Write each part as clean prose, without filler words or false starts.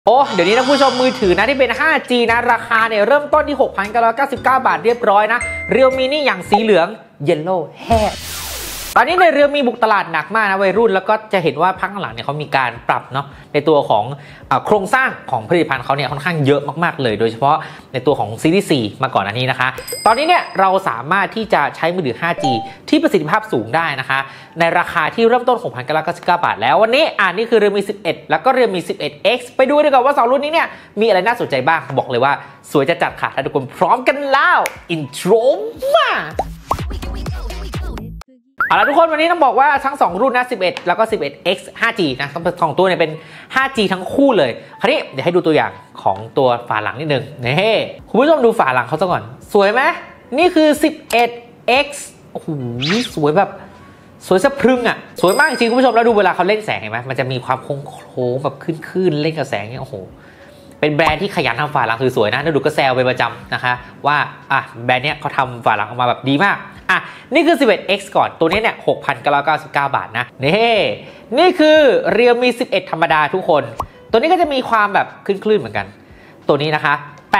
โอ้เดี๋ยวนี้นะผู้ชมมือถือนะที่เป็น 5G นะราคาเนี่ยเริ่มต้นที่ 6,999 บาทเรียบร้อยนะเรียวมีนี่อย่างสีเหลือง Yellow Hair ตอนนี้ในเรียวมีบุกตลาดหนักมากนะวัยรุ่นแล้วก็จะเห็นว่าพักหลังเนี่ยเขามีการปรับเนาะในตัวของโครงสร้างของผลิตภัณฑ์เขาเนี่ยค่อนข้างเยอะมากๆเลยโดยเฉพาะในตัวของซีรีส์ 4 มาก่อนอันนี้นะคะตอนนี้เนี่ยเราสามารถที่จะใช้มือถือ 5G ที่ประสิทธิภาพสูงได้นะคะในราคาที่เริ่มต้น 6,999 บาทแล้ววันนี้นี่คือเรียวมี 11 แล้วก็เรียวมี 11X ไปดูดีกว่าว่า2รุ่นนี้เนี่ยมีอะไรน่าสนใจบ้างบอกเลยว่าสวยจะจัดค่ะถ้าทุกคนพร้อมกันแล้วอินโทรมาเอาล่ะทุกคนวันนี้ต้องบอกว่าทั้ง2รุ่นนะ11แล้วก็ 11X 5G นะทั้ง2ตัวเนี่ยเป็น 5G ทั้งคู่เลยคราวนี้เดี๋ยวให้ดูตัวอย่างของตัวฝาหลังนิดนึงนี่คุณผู้ชมดูฝาหลังเขาซะก่อนสวยไหมนี่คือ 11X โอ้โหสวยแบบสวยสะพรึงอ่ะสวยมากจริงคุณผู้ชมแล้วดูเวลาเขาเล่นแสงเห็นไหมมันจะมีความโค้งแบบขึ้นเล่นกับแสงเนี่ยโอ้โหเป็นแบรนด์ที่ขยันทำฝาหลังสวยๆนะแล้วดูก็แซวไปประจำนะคะว่าแบรนด์เนี้ยเขาทำฝาหลังออกมาแบบดีมากนี่คือ 11X ก่อนตัวนี้เนี่ย 6,999 บาทนะนี่คือ Realme 11 ธรรมดาทุกคนตัวนี้ก็จะมีความแบบคลื่นเหมือนกันตัวนี้นะคะ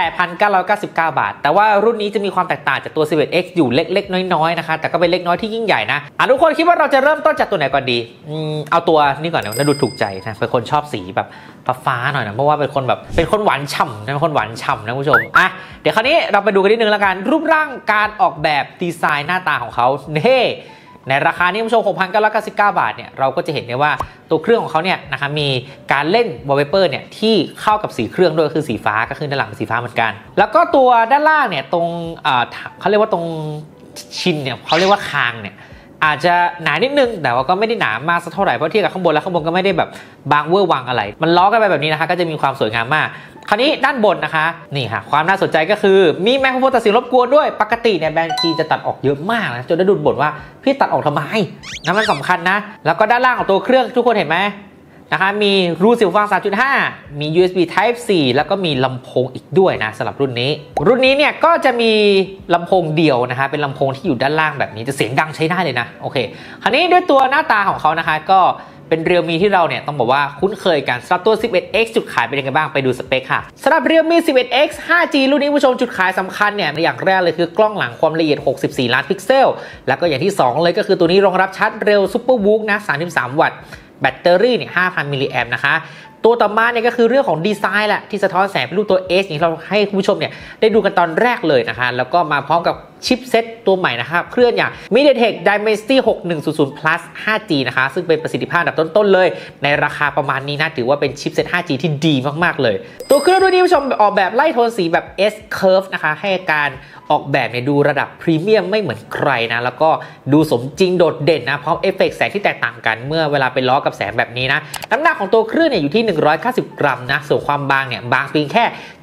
8,999 บาทแต่ว่ารุ่นนี้จะมีความแตกต่างจากตัว 11X อยู่เล็กๆน้อยๆนะคะแต่ก็เป็นเล็กน้อยที่ยิ่งใหญ่นะทุกคนคิดว่าเราจะเริ่มต้นจากตัวไหนก่อนดีเอาตัวนี้ก่อนนะดูถูกใจนะเป็นคนชอบสีแบบฟ้าหน่อยนะเพราะว่าเป็นคนหวานฉ่ำนะเป็นคนหวานฉ่ำนะคุณผู้ชมเดี๋ยวคราวนี้เราไปดูกันนิดนึงแล้วกันรูปร่างการออกแบบดีไซน์หน้าตาของเขาในราคานี้คุณผู้ชม 6,999 บาทเนี่ยเราก็จะเห็นได้ว่าตัวเครื่องของเขาเนี่ยนะคะมีการเล่นวอลเปเปอร์เนี่ยที่เข้ากับสีเครื่องด้วยคือสีฟ้าก็คือด้านหลังเป็นสีฟ้าเหมือนกันแล้วก็ตัวด้านล่างเนี่ยตรงเขาเรียกว่าตรงชิ้นเนี่ยเขาเรียกว่าคางเนี่ยอาจจะหนานิดนึงแต่ว่าก็ไม่ได้หนามากสักเท่าไหร่เพราะเทียบกับข้างบนแล้วข้างบนก็ไม่ได้แบบบางเวอร์วังอะไรมันล้อกันไปแบบนี้นะคะก็จะมีความสวยงามมากคราวนี้ด้านบนนะคะนี่ค่ะความน่าสนใจก็คือมีไมโครโฟนตัดเสียงรบกวนด้วยปกติเนี่ยแบรนด์จีนจะตัดออกเยอะมากนะจนได้ดูบ่นว่าพี่ตัดออกทำไมนั่นมันสำคัญนะแล้วก็ด้านล่างของตัวเครื่องทุกคนเห็นไหมนะคะมีรูเสียงฟัง 3.5 มี USB Type C แล้วก็มีลำโพงอีกด้วยนะสำหรับรุ่นนี้เนี่ยก็จะมีลำโพงเดียวนะคะเป็นลำโพงที่อยู่ด้านล่างแบบนี้จะเสียงดังใช้ได้เลยนะโอเคคราวนี้ด้วยตัวหน้าตาของเขานะคะก็เป็นเรียวมีที่เราเนี่ยต้องบอกว่าคุ้นเคยกันสำหรับตัว 11X จุดขายเป็นยังไงบ้างไปดูสเปคค่ะสำหรับเรียวมี 11X 5G รุ่นนี้ผู้ชมจุดขายสำคัญเนี่ยอย่างแรกเลยคือกล้องหลังความละเอียด64ล้านพิกเซลแล้วก็อย่างที่2เลยก็คือตัวนี้รองรับชาร์จเร็วซุปเปอร์วูฟนะ33วัตต์แบตเตอรี่เนี่ย 5,000 มิลลิแอมป์นะคะตัวต่อมาเนี่ยก็คือเรื่องของดีไซน์แหละที่สะท้อนแสงเป็นรูปตัว S นี่เราให้คุณผู้ชมเนี่ยได้ดูกันตอนแรกเลยนะคะแล้วก็มาพร้อมกับชิปเซ็ตตัวใหม่นะครับเครื่องอย่าง MediaTek Dimensity 6100 Plus 5G นะคะซึ่งเป็นประสิทธิภาพอันดับต้นๆเลยในราคาประมาณนี้นะถือว่าเป็นชิปเซ็ต 5G ที่ดีมากๆเลยตัวเครื่องรุ่นนี้ผู้ชมออกแบบไล่โทนสีแบบ S Curve นะคะให้การออกแบบเนี่ยดูระดับพรีเมียมไม่เหมือนใครนะแล้วก็ดูสมจริงโดดเด่นนะพร้อมเอฟเฟกต์แสงที่แตกต่างกันเมื่อเวลาไปล้อกับแสงแบบนี้นะน้ำหนักของตัวเครื่องเนี่ยอยู่ที่190 กรัมนะส่วนความบางเนี่ยบางเพียงแค่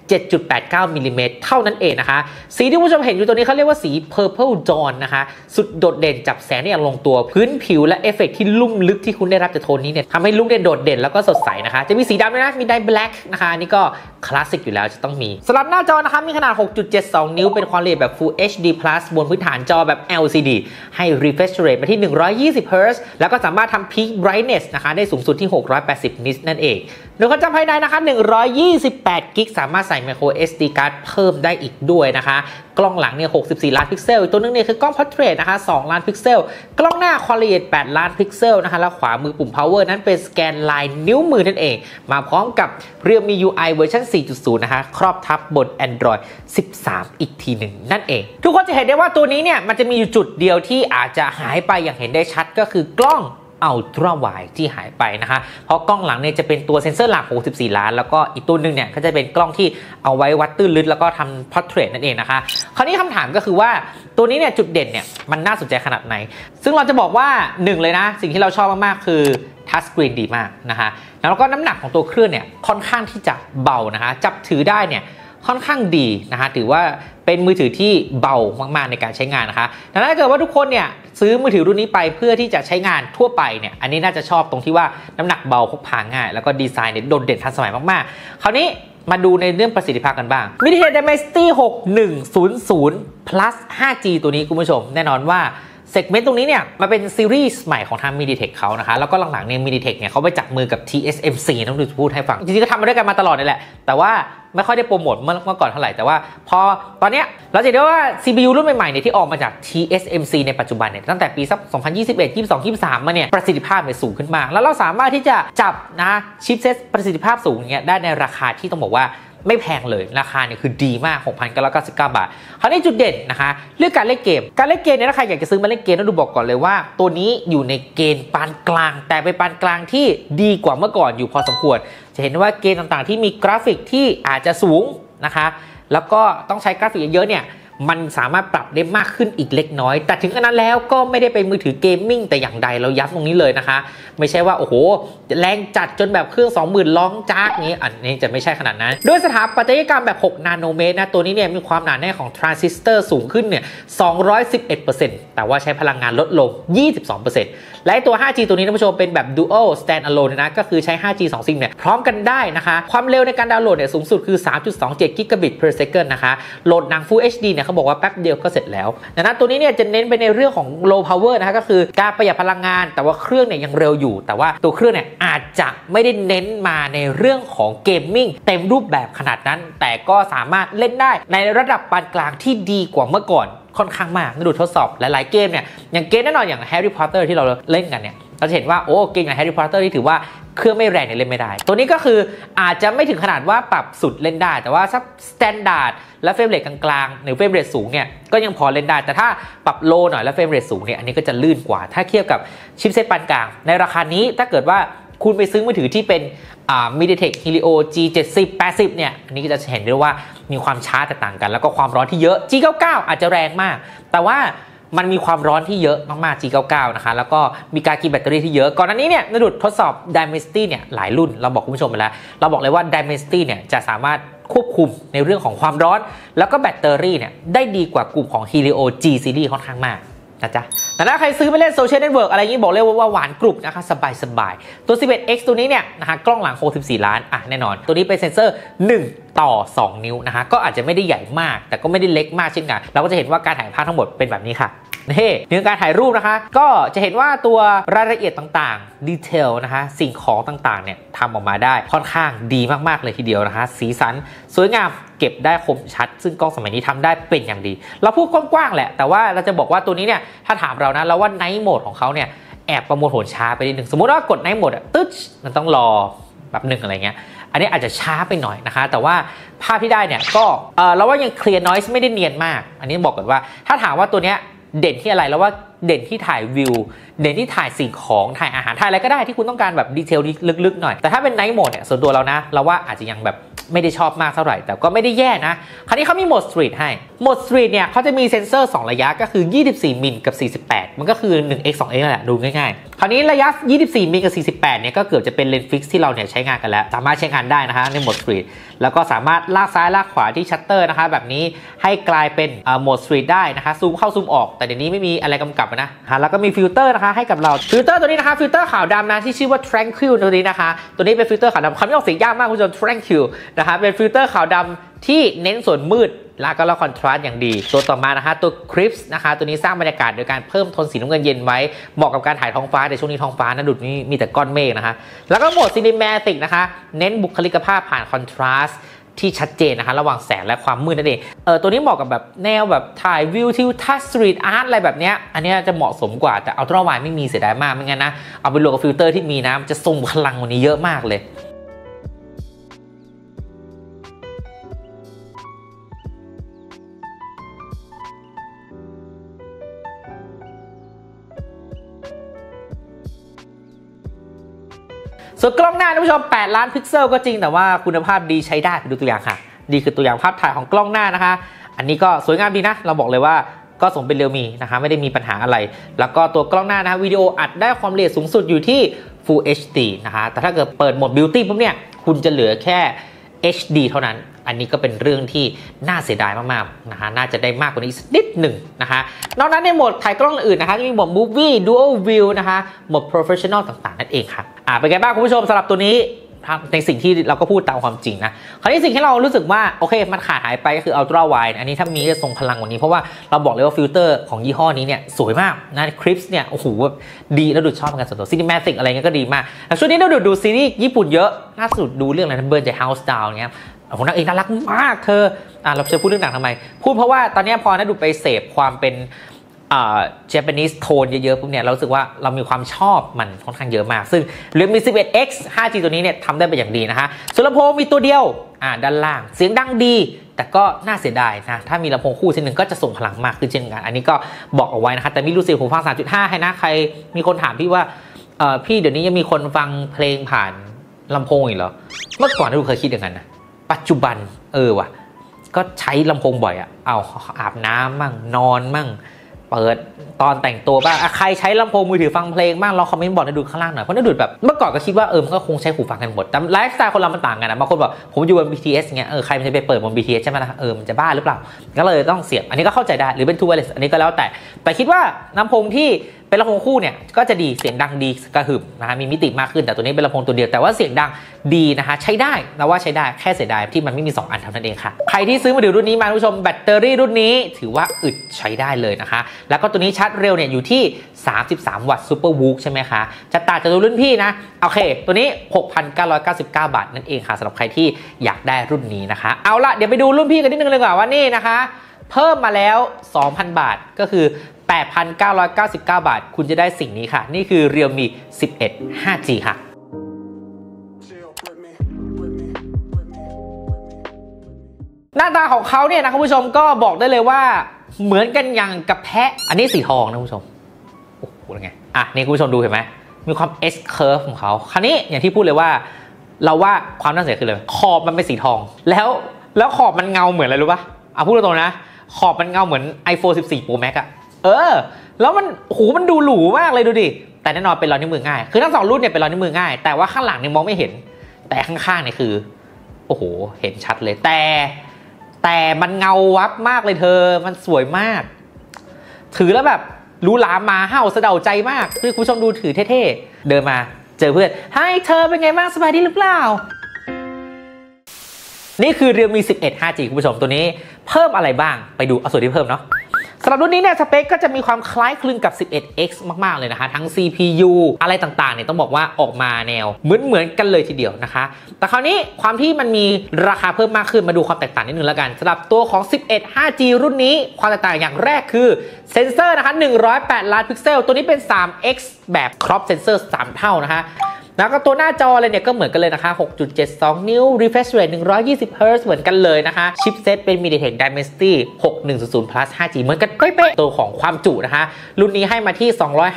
7.89 มิลลิเมตรเท่านั้นเองนะคะสีที่ผู้ชมเห็นอยู่ตัวนี้เขาเรียกว่าสี Purple Dawn นะคะสุดโดดเด่นจับแสงได้อย่างลงตัวพื้นผิวและเอฟเฟกต์ที่ลุ่มลึกที่คุณได้รับจากโทนนี้เนี่ยทำให้ลุคโดดเด่นแล้วก็สดใสนะคะจะมีสีดำด้วยนะมีไดแบล็กนะคะนี่ก็คลาสสิกอยู่แล้วจะต้องมีสำหรับหน้าจอนะคะมีขนาด 6.72 นิ้วเป็นความละเอียดแบบ Full HD Plus บนพื้นฐานจอแบบ LCD ให้ refresh rate มาที่120 Hz แล้วก็สามารถทำ peak brightness นะคะได้สูงสุดที่680 นิตนั่นเองโดยความจำภายในนะคะ128 กิกสามารถใส่ micro SD card เพิ่มได้อีกด้วยนะคะกล้องหลังเนี่ย64ล้านพิกเซลตัวนึงเนี่ยคือกล้อง portrait นะคะ2ล้านพิกเซลกล้องหน้าความละเอียด8ล้านพิกเซลนะคะแล้วขวามือปุ่ม power นั้นเป็นสแกนลายนิ้วมือนั่นเองมาพร้อมกับ Realme UI เวอร์ชัน 4.0 นะคะครอบทับบน Android 13 อีกทีหนึ่งนั่นเองทุกคนจะเห็นได้ว่าตัวนี้เนี่ยมันจะมีอยู่จุดเดียวที่อาจจะหายไปอย่างเห็นได้ชัดก็คือกล้องอัลตร้าไวด์ที่หายไปนะคะเพราะกล้องหลังเนี่ยจะเป็นตัวเซ็นเซอร์หลัก64ล้านแล้วก็อีกตัวนึงเนี่ยก็จะเป็นกล้องที่เอาไว้วัดตื้นลึกแล้วก็ทำ portrait นั่นเองนะคะคราวนี้คำถามก็คือว่าตัวนี้เนี่ยจุดเด่นเนี่ยมันน่าสนใจขนาดไหนซึ่งเราจะบอกว่า1เลยนะสิ่งที่เราชอบมากๆคือทัชสกรีนดีมากนะคะแล้วก็น้ำหนักของตัวเครื่องเนี่ยค่อนข้างที่จะเบานะคะจับถือได้เนี่ยค่อนข้างดีนะคะถือว่าเป็นมือถือที่เบามากๆในการใช้งานนะคะดังนั้นถ้าเกิดว่าทุกคนเนี่ยซื้อมือถือรุ่นนี้ไปเพื่อที่จะใช้งานทั่วไปเนี่ยอันนี้น่าจะชอบตรงที่ว่าน้ำหนักเบาพกพาง่ายแล้วก็ดีไซน์เนี่ยโดดเด่นทันสมัยมากๆคราวนี้มาดูในเรื่องประสิทธิภาพกันบ้าง MediaTek Dimensity 6100 Plus 5G ตัวนี้คุณผู้ชมแน่นอนว่าเซกเมนต์ตรงนี้เนี่ยมาเป็นซีรีส์ใหม่ของทาง MediaTek เขานะคะแล้วก็หลังๆเนี่ย MediaTek เนี่ยเขาไปจับมือกับ TSMC ต้องดูพูดให้ฟังจริงๆก็ทำมาด้วยกันมาตลอดนี่แหละแต่ว่าไม่ค่อยได้โปรโมทเมื่อก่อนเท่าไหร่แต่ว่าพอตอนเนี้ยเราจะเห็นได้ว่า CPU รุ่นใหม่ๆเนี่ยที่ออกมาจาก TSMC ในปัจจุบันเนี่ยตั้งแต่ปีสัก2021 22 23มาเนี่ยประสิทธิภาพเนี่ยสูงขึ้นมากแล้วเราสามารถที่จะจับนะชิปเซตประสิทธิภาพสูงเนี่ยได้ในราคาที่ต้องบอกว่าไม่แพงเลยราคาเนี่ยคือดีมาก 6,999 บาทคราวนี้จุดเด่นนะคะเรื่องการเล่นเกมเนี่ยถ้าใครอยากจะซื้อมาเล่นเกมต้องดูบอกก่อนเลยว่าตัวนี้อยู่ในเกณฑ์ปานกลางแต่เป็นปานกลางที่ดีกว่าเมื่อก่อนอยู่พอสมควรจะเห็นว่าเกณฑ์ต่างๆที่มีกราฟิกที่อาจจะสูงนะคะแล้วก็ต้องใช้กราฟิกเยอะๆเนี่ยมันสามารถปรับได้มากขึ้นอีกเล็กน้อยแต่ถึงขนาดนั้นแล้วก็ไม่ได้เป็นมือถือเกมมิ่งแต่อย่างใดเราย้ำตรงนี้เลยนะคะไม่ใช่ว่าโอ้โหแรงจัดจนแบบเครื่อง 20,000 ร้องจากนี้อันนี้จะไม่ใช่ขนาดนั้นด้วยสถาปัตยกรรมแบบ6นาโนเมตรนะตัวนี้เนี่ยมีความหนาแน่นของทรานซิสเตอร์สูงขึ้นเนี่ย 211% แต่ว่าใช้พลังงานลดลง 22% และตัว 5G ตัวนี้ท่านผู้ชมเป็นแบบ Dual Standalone นะก็คือใช้ 5G 2 ซิมเนี่ยพร้อมกันได้นะคะความเร็วในการดาวน์โหลดเนี่ยสูงสุดคือ 3.27 Gigabit per second นะคะโหลดหนัง Full HD เนี่ยเขาบอกว่าแป๊บเดียวก็เสร็จแล้วนะตัวนี้เนี่ยจะเน้นไปในเรื่องของ low power นะคะก็คือการประหยัดพลังงานแต่ว่าเครื่องเนี่ยยังเร็วอยู่แต่ว่าตัวเครื่องเนี่ยอาจจะไม่ได้เน้นมาในเรื่องของเกมมิ่งเต็มรูปแบบขนาดนั้นแต่ก็สามารถเล่นได้ในระดับปานกลางที่ดีกว่าเมื่อก่อนค่อนข้างมากดูทดสอบหลายๆเกมเนี่ยอย่างเกมแน่นอนอย่าง Harry Potter ที่เราเล่นกันเนี่ยเราจะเห็นว่าโอ้เกมอย่าง Harry Potter ที่ถือว่าเครื่องไม่แรงเนี่ยเล่นไม่ได้ตัวนี้ก็คืออาจจะไม่ถึงขนาดว่าปรับสุดเล่นได้แต่ว่าสักสแตนดาร์ดและเฟรมเรทกลางๆหรือเฟรมเรทสูงเนี่ยก็ยังพอเล่นได้แต่ถ้าปรับโลหน่อยแล้วเฟรมเรทสูงเนี่ยอันนี้ก็จะลื่นกว่าถ้าเทียบกับชิปเซตปานกลางในราคานี้ถ้าเกิดว่าคุณไปซื้อมือถือที่เป็นMediaTek Helio G70 80เนี่ยอันนี้ก็จะเห็นได้ว่ามีความช้าแตกต่างกันแล้วก็ความร้อนที่เยอะ G99 อาจจะแรงมากแต่ว่ามันมีความร้อนที่เยอะมากๆ G99 นะคะแล้วก็มีการกินแบตเตอรี่ที่เยอะก่อนหน้านี้เนี่ยนดุดทดสอบ Dimensity เนี่ยหลายรุ่นเราบอกคุณผู้ชมไปแล้วเราบอกเลยว่า Dimensity เนี่ยจะสามารถควบคุมในเรื่องของความร้อนแล้วก็แบตเตอรี่เนี่ยได้ดีกว่ากลุ่มของ Helio G Series ค่อนข้างมากนะจ๊ะแต่ถ้าใครซื้อไปเล่นโซเชียลเน็ตเวิร์กอะไรอย่างนี้บอกเลยว่าหวานกรุบนะคะสบายตัว 11X ตัวนี้เนี่ยนะคะกล้องหลัง64ล้านแน่นอนตัวนี้เป็นเซ็นเซอร์1:2 นิ้วนะคะก็อาจจะไม่ได้ใหญ่มากแต่ก็ไม่ได้เล็กมากเช่นกันเราก็จะเห็นว่าการถ่ายภาพทั้งหมดเป็นแบบนี้ค่ะนี่เรื่องการถ่ายรูปนะคะก็จะเห็นว่าตัวรายละเอียดต่างๆดีเทลนะคะสิ่งของต่างๆเนี่ยทำออกมาได้ค่อนข้างดีมากๆเลยทีเดียวนะคะสีสันสวยงามเก็บได้คมชัดซึ่งกล้องสมัยนี้ทำได้เป็นอย่างดีเราพูดกว้างๆแหละแต่ว่าเราจะบอกว่าตัวนี้เนี่ยถ้าถามเรานะเราว่าไนท์โหมดของเขาเนี่ยแอบประมวลผลช้าไปนิดนึงสมมติว่ากดไนท์โหมดตึ๊ดมันต้องรอแบบหนึ่งอะไรเงี้ยอันนี้อาจจะช้าไปหน่อยนะคะแต่ว่าภาพที่ได้เนี่ยก็เราว่ายังเคลียร์นอยส์ไม่ได้เนียนมากอันนี้บอกก่อนว่าถ้าถามว่าตัวเนี้ยเด่นที่อะไรแล้วว่าเด่นที่ถ่ายวิวเด่นที่ถ่ายสิ่งของถ่ายอาหารถ่ายอะไรก็ได้ที่คุณต้องการแบบดีเทลลึกๆหน่อยแต่ถ้าเป็นไนท์โหมดเนี่ยส่วนตัวเรานะเราว่าอาจจะยังแบบไม่ได้ชอบมากเท่าไหร่แต่ก็ไม่ได้แย่นะคราวนี้เขามีโหมดสตรีทให้โหมดสตรีทเนี่ยเขาจะมีเซ็นเซอร์2ระยะก็คือ24มิลกับ48มันก็คือ 1x 2x นั่นแหละดูง่ายๆคราวนี้ระยะ24มิลกับ48เนี่ยก็เกือบจะเป็นเลนส์ฟิกซ์ที่เราเนี่ยใช้งานกันแล้วสามารถใช้งานได้นะคะในโหมดสตรีทแล้วก็สามารถลากซ้ายลากขวาที่ชัตเตอร์นะคะแบบนี้ให้กลายเป็นโหมดสตรีทได้นะคะซูมเข้าซูมออกแต่เดี๋ยวนี้ไม่มีอะไรกำกับนะแล้วก็มีฟิลเตอร์นะคะให้กับเราฟิลเตอร์ตัวนี้นะคะฟิลเตอร์ขาวดำนะที่ชื่อว่า Tranquil ตัวนี้นะคะตัวนี้เป็นฟิลเตอร์ขาวดำคำนี้ออกเสียงยากมากคุณผู้ชม Tranquil นะคะเป็นฟิลเตอร์ขาวดำที่เน้นส่วนมืดแล้วก็คอนทราสต์อย่างดีตัวต่อมานะคะตัว Crisp นะคะตัวนี้สร้างบรรยากาศโดยการเพิ่มโทนสีน้ำเงินเย็นไว้เหมาะกับการถ่ายท้องฟ้าแต่ช่วงนี้ท้องฟ้านะดุดนี้มีแต่ก้อนเมฆนะคะแล้วก็โหมด Cinematic นะคะเน้นบุคลิกภาพผ่านคอนทราสต์ที่ชัดเจนนะคะระหว่างแสงและความมืดนั่นเองตัวนี้เหมาะกับแบบแนวแบบถ่ายวิวทิวทัศน์สตรีทอาร์ตอะไรแบบเนี้ยอันนี้จะเหมาะสมกว่าแต่อัลตร้าไวด์ไม่มีเสียดายมากไม่งั้นนะเอาไปรวมกับฟิลเตอร์ที่มีนะมันจะทรงพลังกว่านี้เยอะมากเลยส่วนกล้องหน้าท่านผู้ชม8ล้านพิกเซลก็จริงแต่ว่าคุณภาพดีใช้ได้ไปดูตัวอย่างค่ะดีคือตัวอย่างภาพถ่ายของกล้องหน้านะคะอันนี้ก็สวยงามดีนะเราบอกเลยว่าก็สมเป็นเรียวมีนะคะไม่ได้มีปัญหาอะไรแล้วก็ตัวกล้องหน้านะคะวิดีโออัดได้ความละเอียดสูงสุดอยู่ที่ Full HD นะคะแต่ถ้าเกิดเปิดโหมด Beauty ปุ๊บเนี่ยคุณจะเหลือแค่ HD เท่านั้นอันนี้ก็เป็นเรื่องที่น่าเสียดายมากๆนะคะน่าจะได้มากกว่านี้นิดหนึ่งนะคะนอกนั้นในโหมดถ่ายกล้องอื่นนะคะจะมีโหมด Movie Dual View นะคะโหมด Professional ต่างๆนั่นเองค่ะเป็นไงบ้างคุณผู้ชมสำหรับตัวนี้ในสิ่งที่เราก็พูดตามความจริงนะคราวนี้สิ่งที่เรารู้สึกว่าโอเคมันขาดหายไปก็คือ Ultra Wide อันนี้ถ้ามีจะทรงพลังกว่านี้เพราะว่าเราบอกเลยว่าฟิลเตอร์ของยี่ห้อนี้เนี่ยสวยมากนะคลิปเนี่ยโอ้โหดีแล้วดูชอบกันส่วนตัวซินิแมติกอะไรเงี้ยก็ดีมากแต่ช่วงนี้เราดูซีรีส์ญี่ปุ่นเยอะล่าสุดดูเรื่องอะไรนะเบิร์นใจเฮาส์ดาวน์เงี้ยโอ้โหนางเอกน่ารักมากเธอเราจะพูดเรื่องหนังทำไมพูดเพราะว่าตอนนี้พอนะดูไปเสพความเป็นJapanese tone เยอะๆพวกเนี่ยเรารู้สึกว่าเรามีความชอบมันค่อนข้างเยอะมากซึ่งเรื่องมี 11X 5G ตัวนี้เนี่ยทำได้เป็นอย่างดีนะคะส่วนลำโพงมีตัวเดียวด้านล่างเสียงดังดีแต่ก็น่าเสียดายนะถ้ามีลำโพงคู่ชิ้นหนึ่งก็จะส่งพลังมากขึ้นเช่นกันอันนี้ก็บอกเอาไว้นะคะแต่มีรูเสียงหูฟัง 3.5 ให้นะใครมีคนถามพี่ว่าพี่เดี๋ยวนี้ยังมีคนฟังเพลงผ่านลำโพงอีกเหรอเมื่อก่อนเราเคยคิดอย่างนั้นนะปัจจุบันว่ะก็ใช้ลำโพงบ่อยเอาอาบน้ำมั่งนอนมั่งเปิดตอนแต่งตัวบ้างใครใช้ลำโพงมือถือฟังเพลงบ้างเราคอมเมนต์บอกในดูข้างล่างหน่อยเพราะในดูแบบเมื่อก่อนก็คิดว่ามันก็คงใช้หูฟังกันหมดแต่ไลฟ์สไตล์คนเรามันต่างกันนะบางคนบอกผมอยู่บน BTS เงี้ยใครมันจะไปเปิดบน BTS ใช่ไหมล่ะมันจะบ้าหรือเปล่าก็เลยต้องเสียบอันนี้ก็เข้าใจได้หรือเป็น True Wireless อันนี้ก็แล้วแต่คิดว่าลำโพงที่เป็นลำโพงคู่เนี่ยก็จะดีเสียงดังดีกระหึ่มนะฮะมีมิติมากขึ้นแต่ตัวนี้เป็นลำโพงตัวเดียวแต่ว่าเสียงดังดีนะคะใช้ได้นะว่าใช้ได้แค่เสียดายที่มันไม่มี2อันเท่านั้นเองค่ะใครที่ซื้อมือถือรุ่นนี้มาผู้ชมแบตเตอรี่รุ่นนี้ถือว่าอึดใช้ได้เลยนะคะแล้วก็ตัวนี้ชาร์จเร็วเนี่ยอยู่ที่33 วัตต์ซูเปอร์วูคใช่ไหมคะจะต่างจากตัวรุ่นพี่นะโอเคตัวนี้ 6,999 บาทนั่นเองค่ะสำหรับใครที่อยากได้รุ่นนี้นะคะเอาละเดี๋ยวไปดูรุ่นพี่กันนิดนึงเลยดีกว่าว่านี่นะคะเพิ่มมาแล้ว 2,000 บาทก็คือ8,999 บาทคุณจะได้สิ่งนี้ค่ะนี่คือ Realme 11 5G ค่ะหน้าตาของเขาเนี่ยนะคุณผู้ชมก็บอกได้เลยว่าเหมือนกันอย่างกับแพะอันนี้สีทองนะคุณผู้ชมโอ้โหเป็นไงนี่คุณผู้ชมดูเห็นไหมมีความ S curve ของเขาคราวนี้อย่างที่พูดเลยว่าเราว่าความน่าเสียคือเลยขอบมันเป็นสีทองแล้วขอบมันเงาเหมือนอะไรรู้ป่ะพูดตรงๆนะขอบมันเงาเหมือน iPhone 14 Pro Max แล้วมันมันดูหรูมากเลยดูดิแต่แน่นอนเป็นรอยนิ้วมือง่ายคือทั้ง2รุ่นเนี่ยเป็นรอยนิ้วมือง่ายแต่ว่าข้างหลังเนี่ยมองไม่เห็นแต่ข้างๆเนี่ยคือโอ้โหเห็นชัดเลยแต่มันเงาวับมากเลยเธอมันสวยมากถือแล้วแบบรู้หลามาเห่าสะเดาใจมากคือคุณผู้ชมดูถือเท่ๆเดินมาเจอเพื่อนให้เธอเป็นไงบ้างสบายดีหรือเปล่านี่คือ Realme 11 5G คุณผู้ชมตัวนี้เพิ่มอะไรบ้างไปดูเอาส่วนที่เพิ่มเนาะสำหรับรุ่นนี้เนี่ยสเปคก็จะมีความคล้ายคลึงกับ 11X มากๆเลยนะคะทั้ง CPU อะไรต่างๆเนี่ยต้องบอกว่าออกมาแนวเหมือนกันเลยทีเดียวนะคะแต่คราวนี้ความที่มันมีราคาเพิ่มมากขึ้นมาดูความแตกต่างนิดนึงแล้วกันสำหรับตัวของ 11 5G รุ่นนี้ความแตกต่างอย่างแรกคือเซ็นเซอร์นะคะ108 ล้านพิกเซลตัวนี้เป็น 3X แบบครอปเซ็นเซอร์3เท่านะคะแล้วก็ตัวหน้าจอเลยเนี่ยก็เหมือนกันเลยนะคะ 6.72 นิ้ว refresh rate 120 Hz เหมือนกันเลยนะคะชิปเซตเป็น MediaTek Dimensity 6100 Plus 5G เหมือนกันเป๊ะๆตัวของความจุนะคะรุ่นนี้ให้มาที่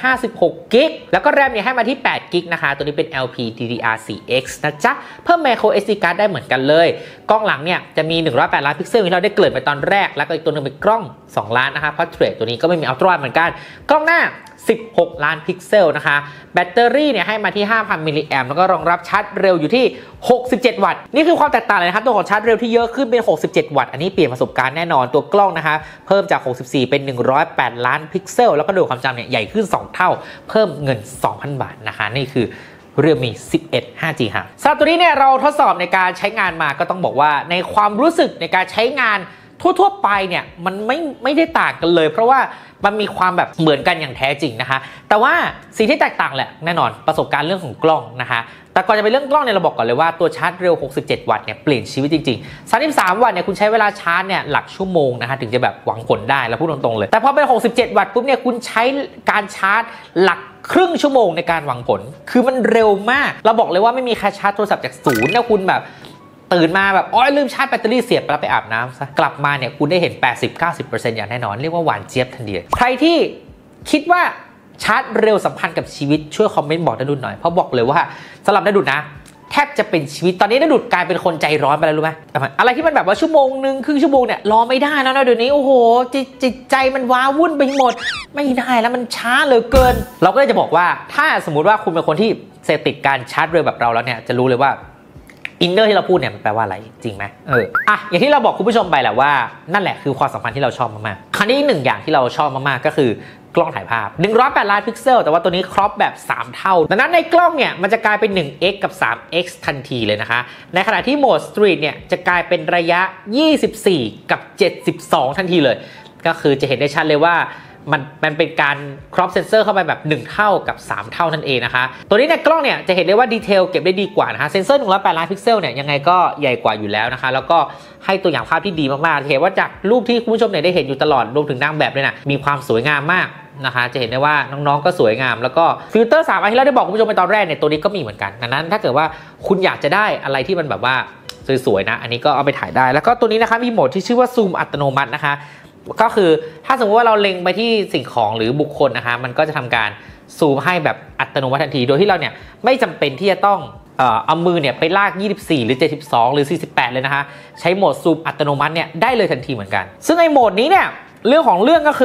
256 กิกแล้วก็แรมเนี่ยให้มาที่8กิกนะคะตัวนี้เป็น LPDDR4X นะจ๊ะเพิ่ม Micro SD card ได้เหมือนกันเลยกล้องหลังเนี่ยจะมี108 ล้านพิกเซลที่เราได้เกริ่นไปตอนแรกแล้วก็อีกตัวนึงเป็นกล้อง2 ล้านนะคะ Portrait ตัวนี้ก็ไม่มี Ultra เหมือนกันกล้องหน้า16 ล้านพิกเซลนะคะแบตเตอรี่เนี่ยให้มาที่ 5,000 มิลลิแอมป์แล้วก็รองรับชาร์จเร็วอยู่ที่67 วัตต์นี่คือความแตกต่างเลยนะครับตัวของชาร์จเร็วที่เยอะขึ้นเป็น67 วัตต์อันนี้เปลี่ยนประสบการณ์แน่นอนตัวกล้องนะคะเพิ่มจาก64เป็น108 ล้านพิกเซลแล้วก็ดูความจำเนี่ยใหญ่ขึ้น2เท่าเพิ่มเงิน 2,000 บาทนะคะนี่คือRealme 11 5G ค่ะสำหรับตัวนี้เนี่ยเราทดสอบในการใช้งานมาก็ต้องบอกว่าในความรู้สึกในการใช้งานทั่วๆไปเนี่ยมันไม่ได้ต่างกันเลยเพราะว่ามันมีความแบบเหมือนกันอย่างแท้จริงนะคะแต่ว่าสิ่งที่แตกต่างแหละแน่นอนประสบการณ์เรื่องของกล้องนะคะแต่ก่อนจะไปเรื่องกล้องเนี่ยเราบอกก่อนเลยว่าตัวชาร์จเร็ว67 วัตต์เนี่ยเปลี่ยนชีวิตจริงๆ33 วัตต์เนี่ยคุณใช้เวลาชาร์จเนี่ยหลักชั่วโมงนะคะถึงจะแบบหวังผลได้แล้วพูดตรงๆเลยแต่พอเป็น67 วัตต์ปุ๊บเนี่ยคุณใช้การชาร์จหลักครึ่งชั่วโมงในการหวังผลคือมันเร็วมากเราบอกเลยว่าไม่มีใครชาร์จโทรศัพท์จากศูนย์นะคุณแบบตื่นมาแบบลืมชาร์จแบตเตอรี่เสียบแล้วไปอาบน้ำซะกลับมาเนี่ยคุณได้เห็น 80-90% อย่างแน่นอนเรียกว่าหวานเจี๊ยบทันทีใครที่คิดว่าชาร์จเร็วสัมพันธ์กับชีวิตช่วยคอมเมนต์บอกณดุลหน่อยเพราะบอกเลยว่าสำหรับณดุลนะแทบจะเป็นชีวิตตอนนี้ณดุลกลายเป็นคนใจร้อนไปแล้วรู้ไหมอะไรที่มันแบบว่าชั่วโมงนึงครึ่งชั่วโมงเนี่ยรอไม่ได้แล้วนะเดี๋ยวนี้โอ้โหจิตใจมันว้าวุ่นไปหมดไม่ได้แล้วมันช้าเหลือเกินเราก็เลยจะบอกว่าถ้าสมมุติว่าคุณเป็นคนที่เสพติดการชาร์จเร็วแบบเราแล้วเนี่ยจะรู้เลยว่าอินเนอร์ที่เราพูดเนี่ยมันแปลว่าอะไรจริงไหมอย่างที่เราบอกคุณผู้ชมไปแหละว่านั่นแหละคือความสัมพันธ์ที่เราชอบมากๆคราวนี้อีกหนึ่งอย่างที่เราชอบมากๆก็คือกล้องถ่ายภาพ108ล้านพิกเซลแต่ว่าตัวนี้ครอปแบบ3เท่าดังนั้นในกล้องเนี่ยมันจะกลายเป็น 1x กับ 3x ทันทีเลยนะคะในขณะที่โหมด Street เนี่ยจะกลายเป็นระยะ24กับ72ทันทีเลยก็คือจะเห็นได้ชัดเลยว่ามันเป็นการ crop sensor เข้าไปแบบ1เท่ากับ3เท่านั่นเองนะคะตัวนี้ในกล้องเนี่ยจะเห็นได้ว่าดีเทลเก็บได้ดีกว่านะคะเซนเซอร์108ล้านพิกเซลเนี่ยยังไงก็ใหญ่กว่าอยู่แล้วนะคะแล้วก็ให้ตัวอย่างภาพที่ดีมากๆเห็นว่าจากรูปที่คุณผู้ชมเนี่ยได้เห็นอยู่ตลอดรวมถึงนางแบบเนี่ยนะมีความสวยงามมากนะคะจะเห็นได้ว่าน้องๆก็สวยงามแล้วก็ฟิลเตอร์3อันที่เราได้บอกคุณผู้ชมไปตอนแรกเนี่ยตัวนี้ก็มีเหมือนกันดังนั้นถ้าเกิดว่าคุณอยากจะได้อะไรที่มันแบบว่าสวยๆนะอันนี้ก็เอาไปถ่ายได้แล้วก็ตัวนี้นะคะมีโหมดที่ชื่อว่าซูมอัตโนมัตินะคะก็คือถ้าสมมติว่าเราเล็งไปที่สิ่งของหรือบุคคลนะคะมันก็จะทำการซูมให้แบบอัตโนมัติทันทีโดยที่เราเนี่ยไม่จำเป็นที่จะต้องเอามือเนี่ยไปลาก24หรือ72หรือ48เลยนะคะใช้โหมดซูมอัตโนมัติเนี่ยได้เลยทันทีเหมือนกันซึ่งไอ้โหมดนี้เนี่ยเรื่องของเรื่องก็คือ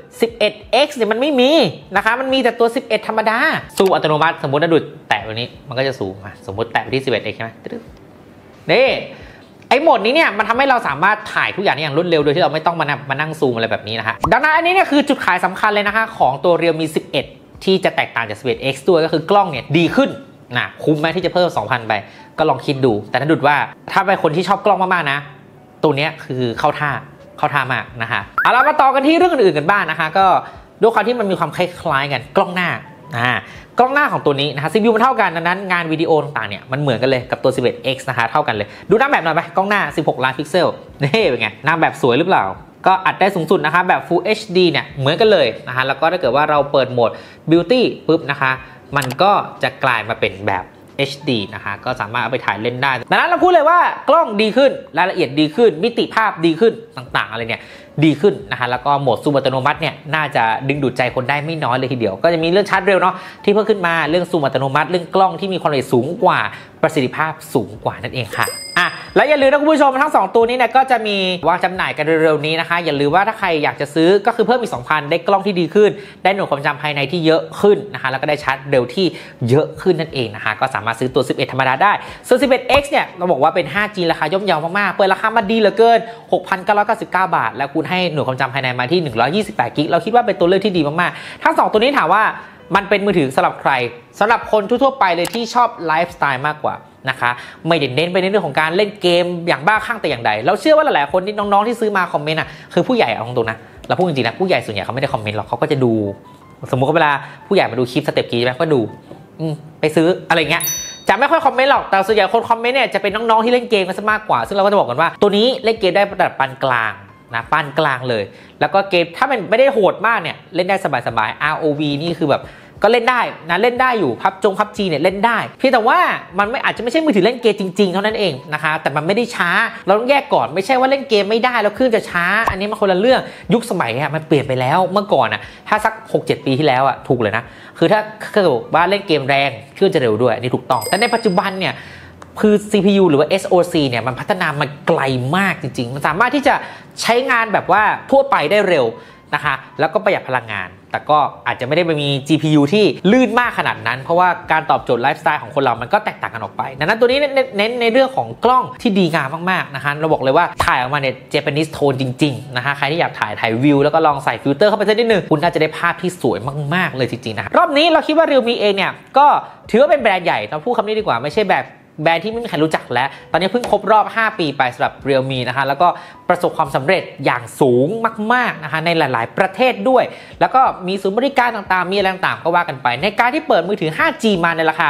11x เนี่ยมันไม่มีนะคะมันมีแต่ตัว11ธรรมดาซูมอัตโนมัติสมมติถ้าดูแตะแบบนี้มันก็จะซูมสมมติแตะไปที่ 11x ใช่ไหมนี่ไอ้โหมดนี้เนี่ยมันทำให้เราสามารถถ่ายทุกอย่างอย่างรวดเร็วโดยที่เราไม่ต้องมานั่งซูมอะไรแบบนี้นะคะดังนั้นอันนี้เนี่ยคือจุดขายสำคัญเลยนะคะของตัว Realme 11ที่จะแตกต่างจาก 11x ด้วยก็คือกล้องเนี่ยดีขึ้นนะคุ้มไหมที่จะเพิ่ม 2,000 ไปก็ลองคิดดูแต่ถ้าดูว่าถ้าเป็นคนที่ชอบกล้องมากๆนะตัวนี้คือเข้าท่ามากนะคะเอาเรามาต่อกันที่เรื่องอื่นๆกันบ้างนะคะก็ด้วยความที่มันมีความคล้ายๆกันกล้องหน้ากล้องหน้าของตัวนี้นะคะ CPU มันเท่ากันดังนั้นงานวิดีโอต่างๆเนี่ยมันเหมือนกันเลยกับตัว 11x นะคะเท่ากันเลยดูหน้าแบบหน่อยไปกล้องหน้า16ล้านพิกเซลนี่เป็นไงหน้าแบบสวยหรือเปล่าก็อัดได้สูงสุดนะคะแบบ Full HD เนี่ยเหมือนกันเลยนะคะแล้วก็ถ้าเกิดว่าเราเปิดโหมด Beauty ปุ๊บนะคะมันก็จะกลายมาเป็นแบบ HD นะคะก็สามารถเอาไปถ่ายเล่นได้ดังนั้นเราพูดเลยว่ากล้องดีขึ้นรายละเอียดดีขึ้นมิติภาพดีขึ้นต่างๆอะไรเนี่ยดีขึ้นนะคะแล้วก็โหมดซูมอัตโนมัติเนี่ยน่าจะดึงดูดใจคนได้ไม่น้อยเลยทีเดียวก็จะมีเรื่องชาร์จเร็วเนาะที่เพิ่มขึ้นมาเรื่องซูมอัตโนมัติเรื่องกล้องที่มีความละเอียดสูงกว่าประสิทธิภาพสูงกว่านั่นเองค่ะและอย่าลืมนะคุณผู้ชมทั้ง2ตัวนี้เนี่ยก็จะมีวางจำหน่ายกันเร็วๆนี้นะคะอย่าลืมว่าถ้าใครอยากจะซื้อก็คือเพิ่มอีก 2,000 ได้กล้องที่ดีขึ้นได้หน่วยความจำภายในที่เยอะขึ้นนะคะแล้วก็ได้ชาร์จเร็วที่เยอะขึ้นนั่นเองนะคะก็สามารถซื้อตัว11ธรรมดาได้ส่วน 11x เนี่ยเราบอกว่าเป็น 5G ราคาย่อมเยาวมากๆเปิดราคามาดีเหลือเกิน 6,999 บาทแล้วคุณให้หน่วยความจำภายในมาที่128 กิกเราคิดว่าเป็นตัวเลือกที่ดีมากๆทั้ง2ตัวนี้ถามว่ามันเป็นมือถือสำหรับใครสำหรับคนทั่วๆไปเลยที่ชอบไลฟ์สไตล์มากกว่านะคะไม่ได้เน้นไปในเรื่องของการเล่นเกมอย่างบ้าคลั่งแต่อย่างใดเราเชื่อว่าหลายๆคนที่น้องๆที่ซื้อมาคอมเมนต์คือผู้ใหญ่เอาตรงๆนะเราพูดจริงๆนะผู้ใหญ่ส่วนใหญ่เขาไม่ได้คอมเมนต์หรอกเขาก็จะดูสมมุติว่าเวลาผู้ใหญ่มาดูคลิปสเต็ปกีใช่ไหมก็ดูไปซื้ออะไรเงี้ยจะไม่ค่อยคอมเมนต์หรอกแต่ส่วนใหญ่คนคอมเมนต์เนี่ยจะเป็นน้องๆที่เล่นเกมกันซะมากกว่าซึ่งเราก็จะบอกกันว่าตัวนี้เล่นเกมได้ระดับปานกลางนะปานกลางเลยแล้วก็เกมถ้ามันไม่ได้โหดมากเนี่ยเล่นได้สบายๆ ROV นี่คือแบบก็เล่นได้นะเล่นได้อยู่พับจีเนี่ยเล่นได้เพียงแต่ว่ามันอาจจะไม่ใช่มือถือเล่นเกมจริงๆเท่านั้นเองนะคะแต่มันไม่ได้ช้าเราต้องแยกก่อนไม่ใช่ว่าเล่นเกมไม่ได้แล้วเครื่องจะช้าอันนี้มันคนละเรื่องยุคสมัยมันเปลี่ยนไปแล้วเมื่อก่อนถ้าสัก 6-7 ปีที่แล้วถูกเลยนะคือถ้าเกิดว่าเล่นเกมแรงเครื่องจะเร็วด้วยอันนี้ถูกต้องแต่ในปัจจุบันเนี่ยคือ CPU หรือว่า SoC เนี่ยมันพัฒนามาไกลมากจริงๆมันสามารถที่จะใช้งานแบบว่าทั่วไปได้เร็วนะคะแล้วก็ประหยัดพลังงานแต่ก็อาจจะไม่ได้มี GPU ที่ลื่นมากขนาดนั้นเพราะว่าการตอบโจทย์ไลฟ์สไตล์ของคนเรามันก็แตกต่างกันออกไปดังนั้นตัวนี้เน้นในเรื่องของกล้องที่ดีงามมากๆนะคะเราบอกเลยว่าถ่ายออกมาเนี่ย Japanese tone จริงๆนะคะใครที่อยากถ่ายวิวแล้วก็ลองใส่ฟิลเตอร์เข้าไปสักนิดนึงคุณน่าจะได้ภาพที่สวยมากๆเลยจริงๆนะรอบนี้เราคิดว่า Realme เองเนี่ยก็ถือว่าเป็นแบรนด์ใหญ่เราพูดคำนี้ดีกว่าไม่ใช่แบบแบรนด์ที่ไม่มีใครรู้จักแล้วตอนนี้เพิ่งครบรอบ5 ปีไปสำหรับ Realme นะคะแล้วก็ประสบความสำเร็จอย่างสูงมากๆนะคะในหลายๆประเทศด้วยแล้วก็มีศูนย์บริการต่างๆมีอะไรต่างๆก็ว่ากันไปในการที่เปิดมือถือ 5G มาในราคา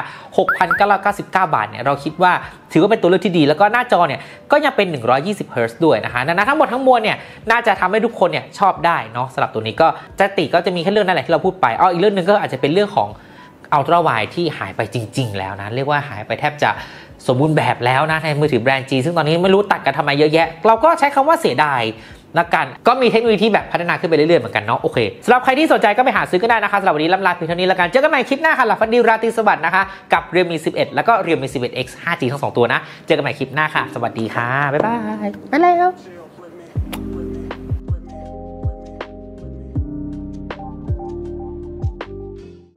6,999 บาทเนี่ยเราคิดว่าถือว่าเป็นตัวเลือกที่ดีแล้วก็หน้าจอเนี่ยก็ยังเป็น120 Hz ด้วยนะคะดังนั้นทั้งหมดทั้งมวลเนี่ยน่าจะทำให้ทุกคนเนี่ยชอบได้เนาะสำหรับตัวนี้ก็ก็จะมีแค่เรื่องนั่นแหละที่เราพูดไปอีกเรื่องนึงก็อาจจะเป็นเรื่องของอัลตร้าไวด์ที่หายไปจริงๆแล้วนะเรียกว่าหายไปแทบจะสมบูรณ์แบบแล้วนะในมือถือแบรนด์จีซึ่งตอนนี้ไม่รู้ตัดกันทำไมเยอะแยะเราก็ใช้คำว่าเสียดายละกันก็มีเทคโนโลยีที่แบบพัฒนาขึ้นไปเรื่อยๆเหมือนกันเนาะโอเคสำหรับใครที่สนใจก็ไปหาซื้อก็ได้นะคะสำหรับวันนี้ล่ำลาเพียงเท่านี้แล้วกันเจอกันใหม่คลิปหน้าค่ะหลับฝันดีราตรีสวัสดิ์นะคะกับ Realme 11แล้วก็ Realme 11X 5G ทั้ง2ตัวนะเจอกันใหม่คลิปหน้าค่ะสวัสดีค่ะบ๊ายบายไปแล้ว